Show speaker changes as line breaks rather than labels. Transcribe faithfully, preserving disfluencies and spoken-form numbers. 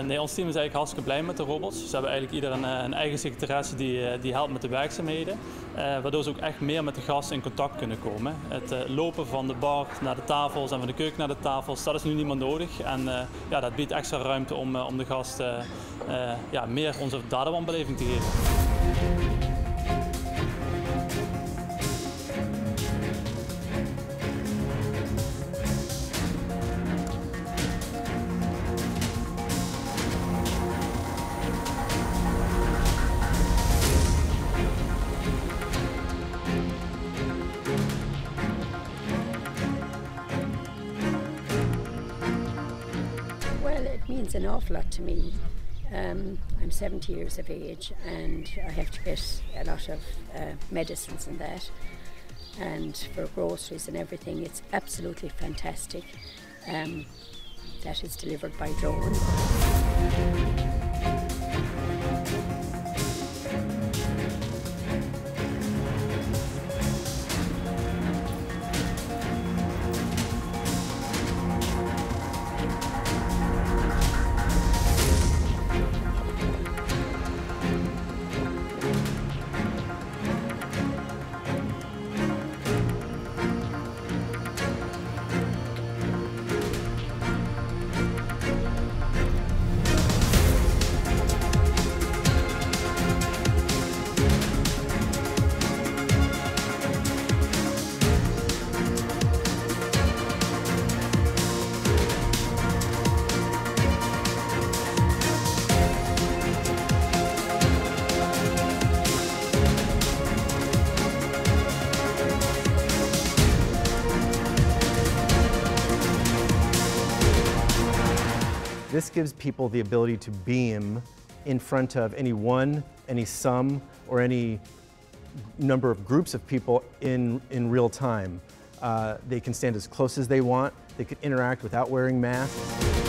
nee, ons team is eigenlijk hartstikke blij met de robots. Ze hebben eigenlijk ieder een, een eigen secretaresse die, die helpt met de werkzaamheden. Uh, waardoor ze ook echt meer met de gasten in contact kunnen komen. Het uh, lopen van de bar naar de tafels en van de keuken naar de tafels, dat is nu niet meer nodig. En uh, ja, dat biedt extra ruimte om, uh, om de gasten uh, ja, meer onze daderwanbeleving te geven.
Well, it means an awful lot to me. Um, I'm seventy years of age and I have to get a lot of uh, medicines and that, and for groceries and everything. It's absolutely fantastic um, that is delivered by drone.
This gives people the ability to beam in front of any one, any some, or any number of groups of people in, in real time. Uh, they can stand as close as they want. They can interact without wearing masks.